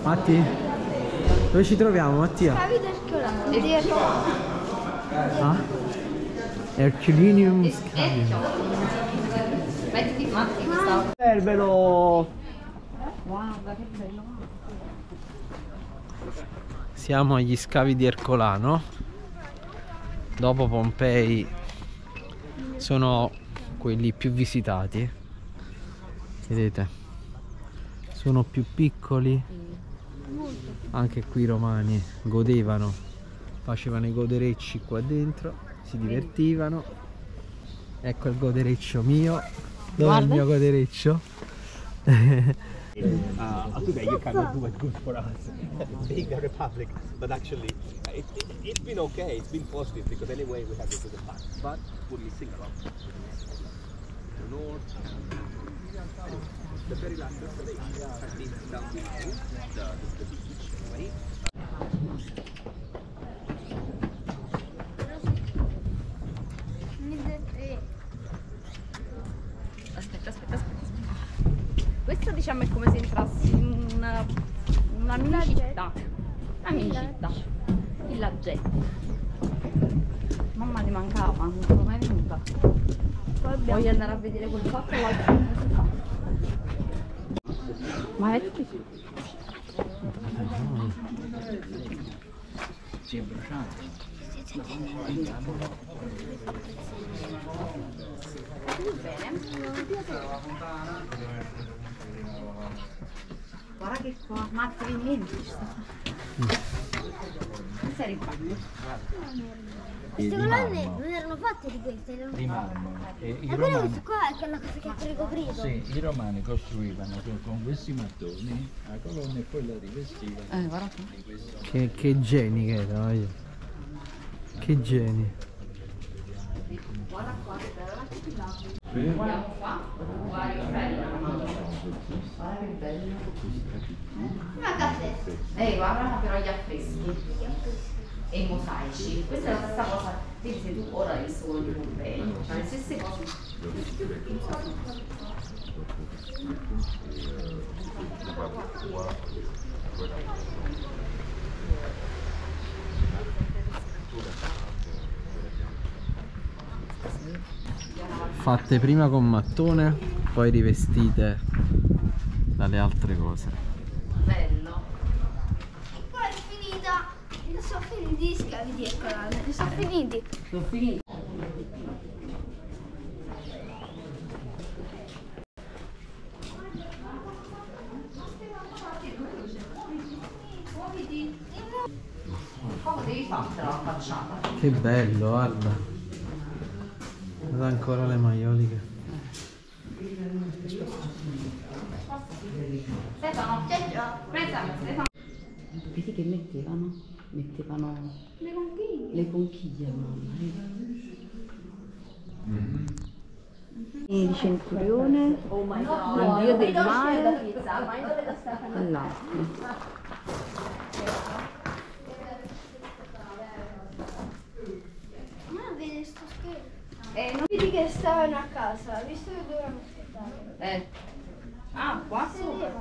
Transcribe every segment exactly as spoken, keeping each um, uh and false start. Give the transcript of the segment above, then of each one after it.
Matti, dove ci troviamo, Mattia? Scavi d'Ercolano. Ah? Herculaneum Scavium. Mettiti Matti questa. Servelo! Guarda che bello. Siamo agli scavi di Ercolano. Dopo Pompei sono quelli più visitati. Vedete? Sono più piccoli. Anche qui i romani godevano, facevano i goderecci qua dentro, si divertivano. Ecco il godereccio mio. Dov'è il mio godereccio? Uh, today you cannot do it good for us, being a republic, but actually uh, it, it, it's been okay, it's been positive, because anyway we have to do the back, but we're missing a lot. The north, anyway, the very last destination, I think down below, the, the, the beach, right? Aspetta, aspetta, aspetta. Questo diciamo è come se entrassi in una, una mini città. Una mini città. Villaggetti. Mamma ti mancava, non sono mai venuta. Voglio andare a vedere quel fatto là come si fa. Ma è qui. Si è bruciato. Guarda che qua, Matti, vieni, vieni, ci sta. Non sei rifatti? Queste colonne non erano fatte di queste, erano di marmo. E i e però romani, questo qua è quella cosa che ha ricoprito. sì, i romani costruivano con, con questi mattoni la colonna e poi la rivestivano Eh, guarda qui. di questo. Che, che geni che erano io. Che geni. Guarda qua, che bella la città. Andiamo qua, guarda che bello. Guarda che bello. Una cassetta. Ehi, guarda però gli affreschi e i mosaici. Questa è la stessa cosa. Vedi se tu ora hai visto quello di Pompei, cioè le stesse cose. Fatte prima con mattone, poi rivestite dalle altre cose. Bello. E poi è finita. Sono finiti gli scavi di Ercolano. Sono finiti. Sono finiti. Come devi fare la facciata? Che bello, guarda. Guarda ancora le maioliche. Stefano, prendami, Stefano. Vedi che mettevano? Mettevano Le conchiglie. le conchiglie, mamma. Il centurione, il dio del mare e l'acqua. Ma vedi sto schermo. Eh, non... Vedi che stavano a casa, visto che dovevano aspettare. eh. Ah, qua sopra.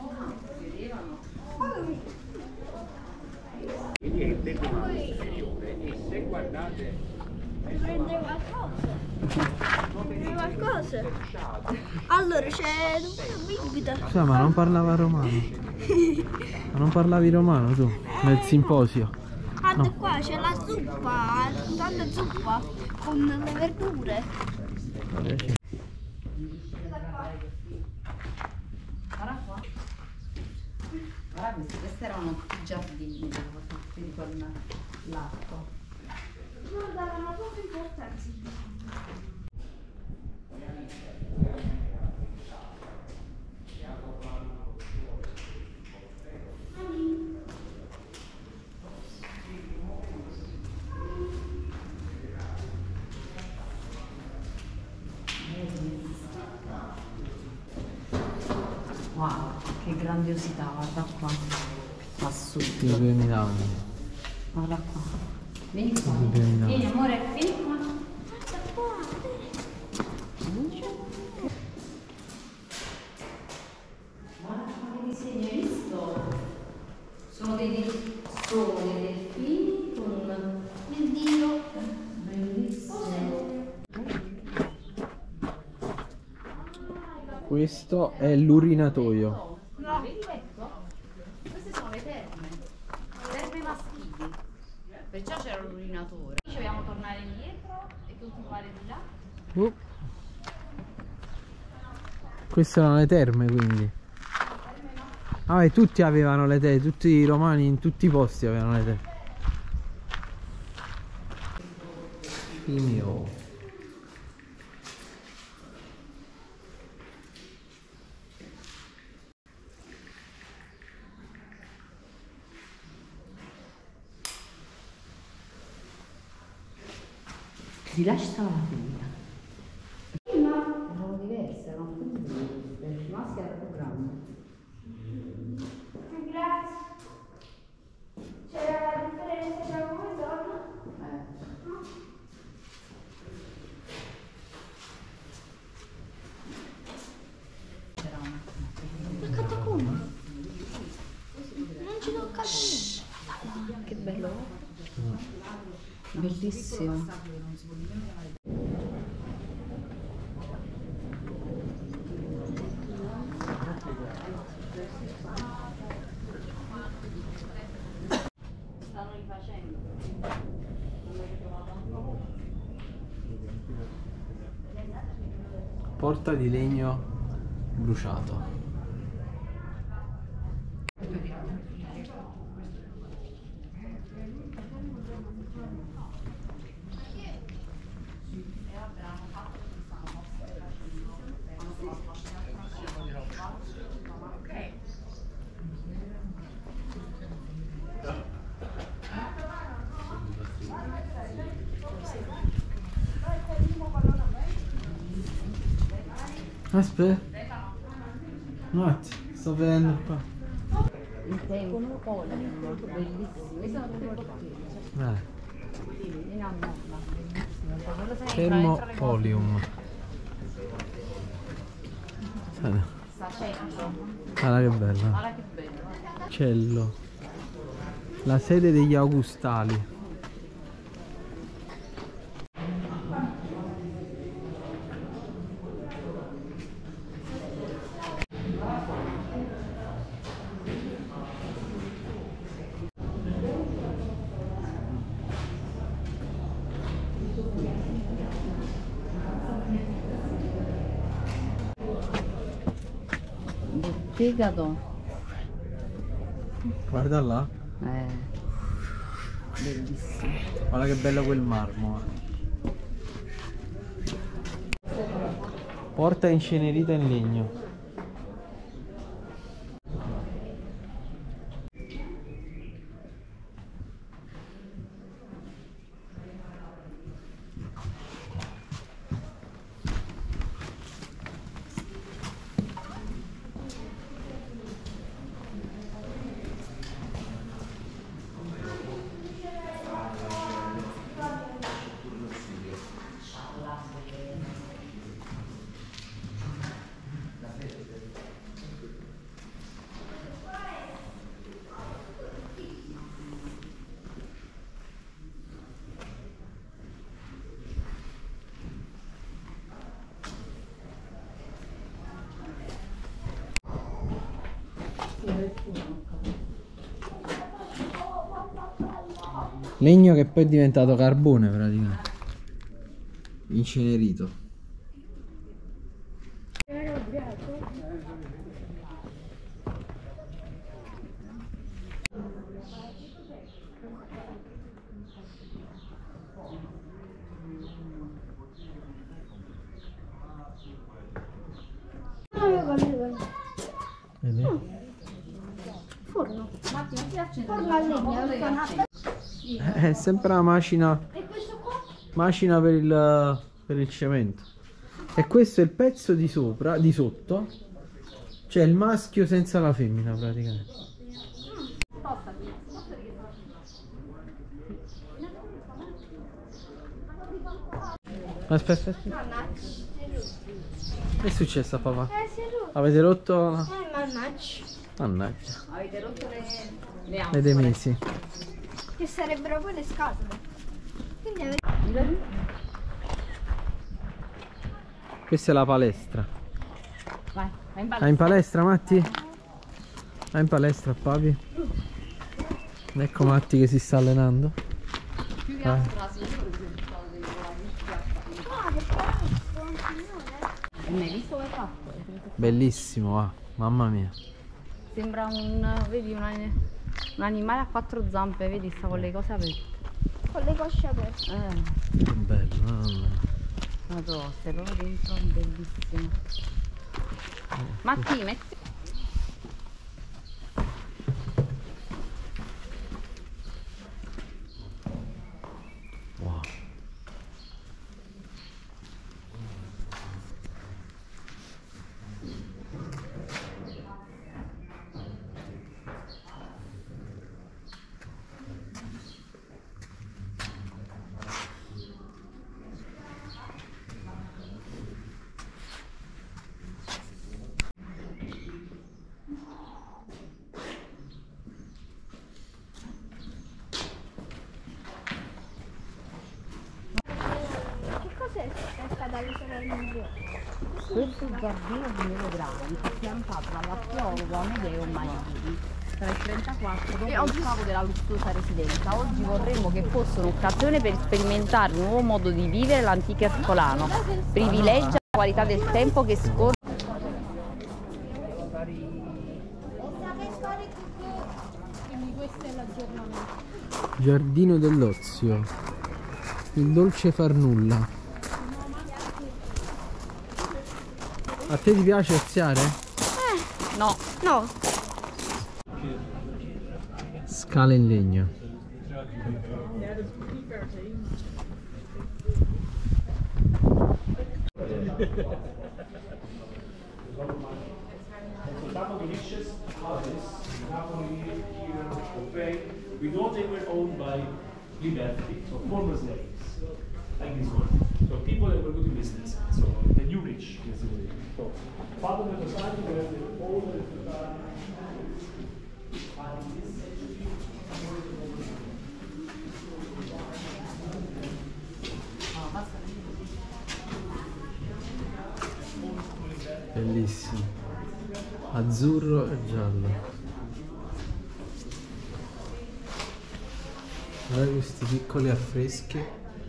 Quindi è il tempo inferiore e se guardate Prende qualcosa. Prende qualcosa. Allora c'è una bibita. Scusa, ma non parlava romano? Ma non parlavi romano tu? Nel simposio? Guarda qua c'è la zuppa, tanta zuppa con le verdure. Guarda qua. Guarda questi, questi erano tutti i giardini, fatti con l'acqua. Non davano poca importanza. Wow, che grandiosità, guarda qua. Assurdo. duemila anni. Guarda qua. Vieni qua. duemila Vieni amore, vieni qua. Guarda quale disegno hai visto? Questo è l'urinatoio. Vedi letto? Queste sono le terme. Terme maschili. Perciò c'era l'urinatore. Ci dobbiamo tornare indietro e continuare di là. Uh. Queste erano le terme, quindi. Ah, beh, tutti avevano le terme, tutti i romani in tutti i posti avevano le terme. Mio. Si lascia la figlia. Erano diverse, erano più piccole, il maschio era più grande. Grazie. C'era la differenza tra uomo e donna? Eh. La catacomba. Non ci tocca più. Che bello. Bellissimo. Stanno rifacendo. Non l'avete trovato ancora? Porta di legno bruciato. Aspetta, un attimo, sto vedendo qua. Il tempo, polium, bellissimo. Questa è una Eh, bellissima. Thermopolium. Guarda. Guarda che bella. Guarda che bello. Cello. La sede degli Augustali. Fegato. Guarda là. Eh. Bellissimo. Guarda che bello quel marmo. Porta incenerita in legno. Legno che poi è diventato carbone praticamente. Incenerito. Vedi? Forno. Forno a legna. È sempre una macina. E questo qua? Macina per il, per il cemento. E questo è il pezzo di sopra, di sotto. Cioè il maschio senza la femmina praticamente. Aspetta, aspetta. Che è successo a papà? Eh, si è rotto. Avete rotto la... Eh, mannaggia. Mannaggia. Avete rotto le, le Le ancore. dei mesi. Che sarebbero poi le scatole. Quindi avete... Questa è la palestra. Vai, vai in palestra. Vai in palestra, Matti? Vai in palestra, papi. Ecco Matti che si sta allenando. Più che Vai. altro la signora mi hai visto che ha fatto? Bellissimo, va. Mamma mia. Sembra un, vedi, un, un animale a quattro zampe, vedi, sta con le cose aperte. Con le cosce aperte. Eh, Che bello, mamma mia. Madonna, stai proprio dentro, bellissimo. Matti, metti. Wow. Che cos'è questa dall'isola del Museo? Questo giardino di melograni è piantato dall'archeologo Amedeo Maini tra il trentaquattro dopo il capo della lussuosa residenza. Oggi vorremmo che fosse un'occasione per sperimentare un nuovo modo di vivere l'antico ercolano. Privilegia la qualità del tempo che scorre. Quindi questo è l'aggiornamento. Giardino dell'Ozio. Il dolce far nulla. A te ti piace oziare? No, No. Scale in legno. Napoli Riches houses, Napoli here, Pompei, we know they were owned by liberty, so former slaves, like this one. So people that were good in business, so the new rich, basically. So part of the society where the older society and this century, Bellissimo. Azzurro e giallo. Guarda questi piccoli affreschi.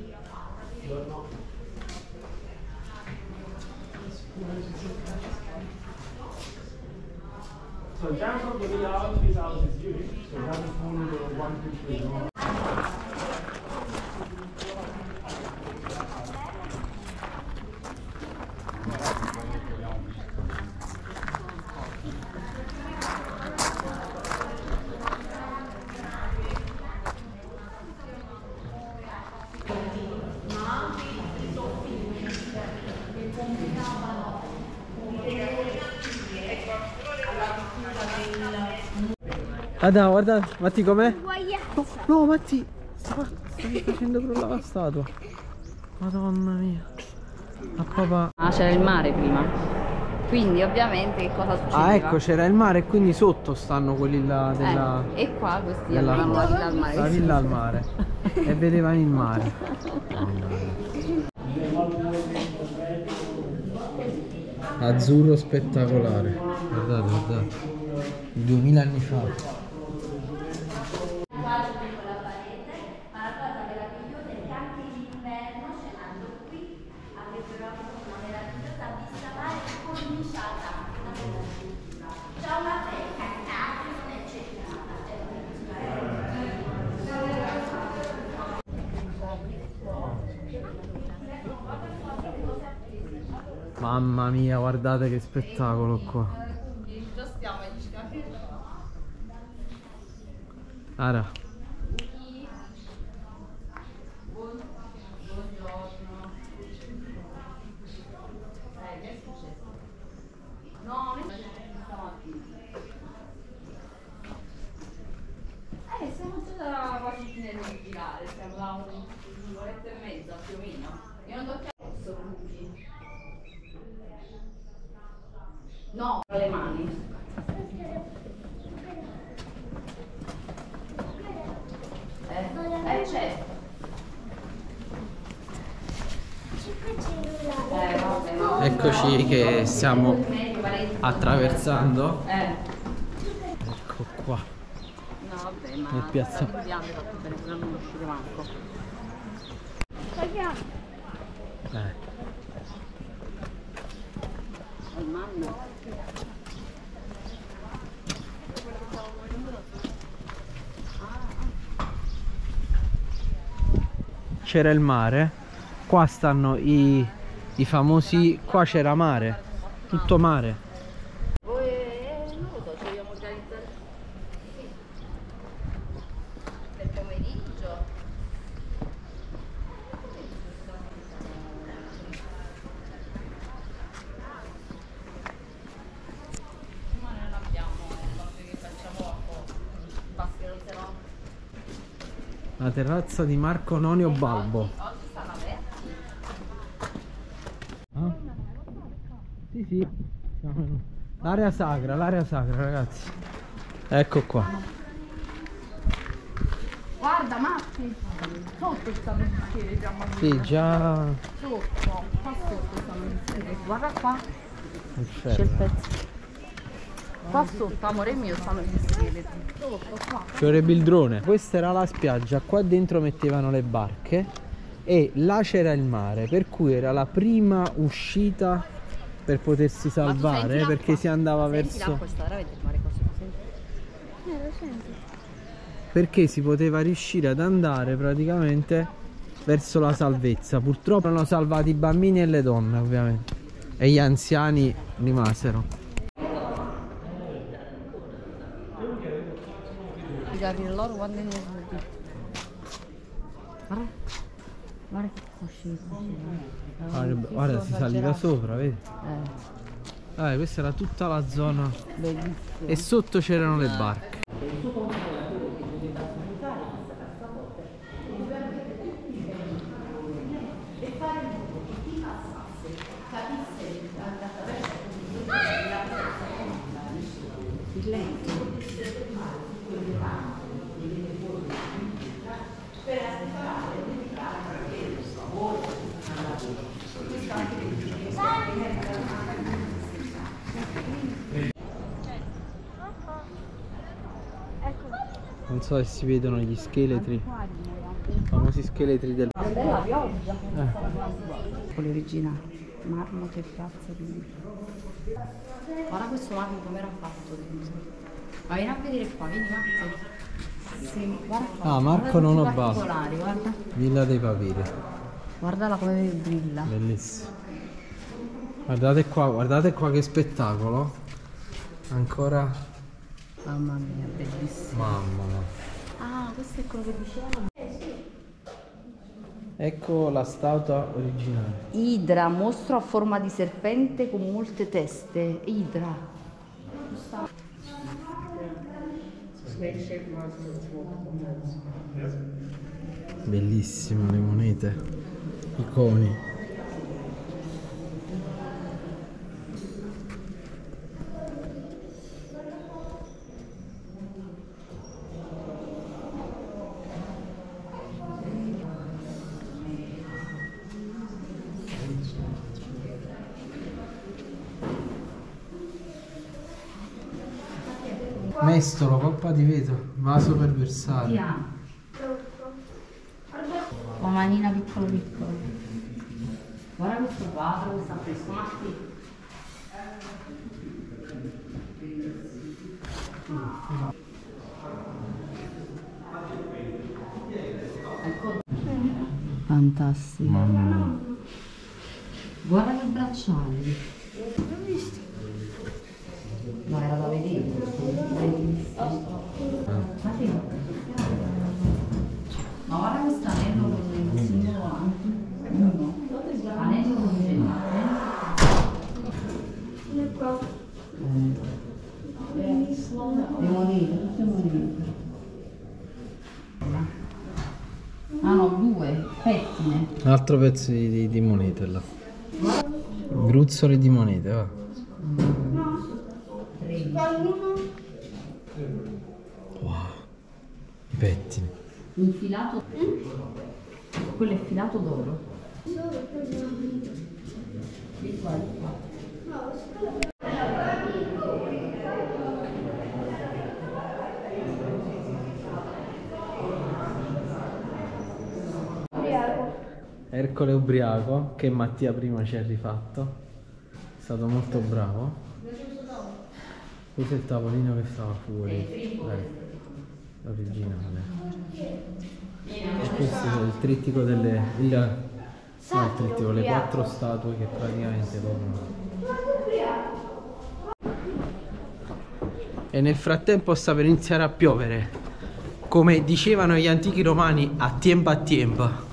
so in terms of the layout, this house is unique. So we have a full uh, one, two, three door. Ah no, guarda, Matti com'è? Guaiazza. No, Matti, sta- stai facendo crollare la statua. Madonna mia. A papà. Ah, c'era il mare prima. Quindi ovviamente che cosa succedeva? Ah, ecco, c'era il mare e quindi sotto stanno quelli là della... Eh, e qua questi della- avevano la villa al mare. la villa al mare. E vedevano il mare. Azzurro spettacolare. Guardate, guardate. duemila anni fa. Mamma mia, guardate che spettacolo qua. Ara. Eh, siamo già quasi fine di girare, siamo da un'oretta e mezza più o meno. Io non tocco adesso luci. No, le mani. Eh, eh certo. Eh, vabbè, no. Eccoci che siamo Meglio, Attraversando? Eh. Ecco qua. No, vabbè, ma Nel piazza- mi hanno fatto bene, però non uscire manco. Paghiamo. Eh. Al manno. C'era il mare, qua stanno i, i famosi, qua c'era mare, tutto mare. Voi, non lo so, ci vogliamo organizzare del pomeriggio. Ma non abbiamo, che facciamo a poco. Basta che non se no. La terrazza di Marco Nonio Balbo. Oggi stanno aperti. Ah? Sì, sì. L'area sacra, l'area sacra, ragazzi. Ecco qua. Guarda, Matti, sotto stanno gli scheletri, mamma mia. Sì, già. Sotto, qua sotto stanno gli scheletri. Guarda qua, Il c'è il ferro. pezzo. Qua sotto, amore mio, stanno gli scheletri. Sotto, qua. Ci vorrebbe il drone. Questa era la spiaggia, qua dentro mettevano le barche e là c'era il mare, per cui era la prima uscita per potersi salvare, perché si andava Senti verso... l'acqua, sta veramente il mare così, senti? Eh, lo sento. Perché si poteva riuscire ad andare praticamente verso la salvezza. Purtroppo hanno salvato i bambini e le donne, ovviamente, e gli anziani rimasero. Guarda loro quando è venuti. Guarda, guarda che uscito. Guarda, guarda, si saliva sopra, vedi? Eh, Ah, questa era tutta la zona bellissimo. e sotto c'erano le barche. Ecco. Non so se si vedono gli scheletri, i famosi scheletri del... Bella pioggia. Eh. Con l'originale. Marmo che piazza di... Guarda questo marmo come era fatto dentro. Ma vieni a vedere qua, vieni Marco. Sì, guarda qua. Ah, Marco Guarda non tutti ho i basso. particolari, guarda. Villa dei Papiri, Guardala come brilla. bellissimo. Guardate qua, guardate qua che spettacolo. Ancora, Mamma mia, bellissimo. mamma mia. Ah, questo è quello che dicevo. Ecco la statua originale. Idra, mostro a forma di serpente con molte teste. Idra. Bellissime le monete, i coni. Mestolo, coppa di vetro, vaso per versare. La manina piccolo piccolo. Guarda questo quadro, questa persona qui. Fantastico. Mamma mia. Guarda che bracciali. Ma era da vedere. Bellissimo. Ma sì. Ma guarda questo anello con il simbolo anche. Uno. Anello con il Ecco. Le monete, tutte monete. Ah no, due, pettine. Un altro pezzo di, di, di monete là. Gruzzoli di monete, va. Wow. I pettini. Infilato. Quello è filato d'oro. Di qua, di qua. Eccole ubriaco, che Mattia prima ci ha rifatto. È stato molto bravo. Questo è il tavolino che stava fuori. L'originale. E questo è il trittico delle. Il, no, il trittico, le quattro statue che praticamente proprio. E nel frattempo sta per iniziare a piovere. Come dicevano gli antichi romani, a tiempo a tiempo.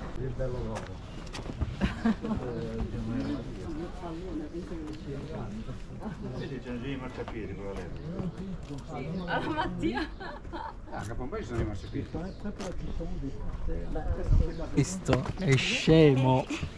Allora Mattia. Questo è scemo.